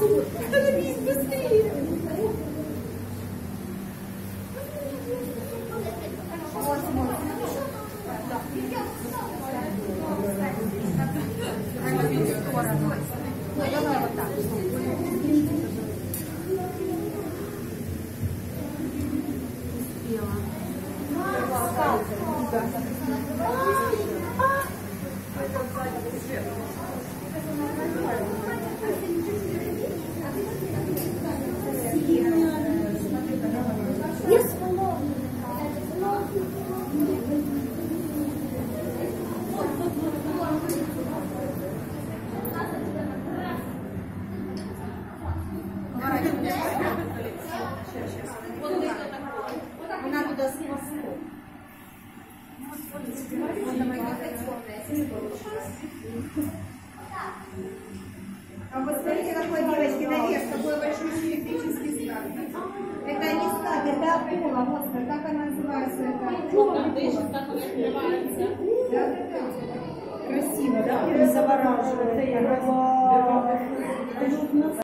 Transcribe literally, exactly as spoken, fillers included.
Становись быстрее! Давай вот так. Она туда смысла. А вот смотрите, какой девочки наверх, какой большой электрический стак. Это не стак, это акула. Вот как она называется? Это да, да, да. Красиво, да? Завораживает.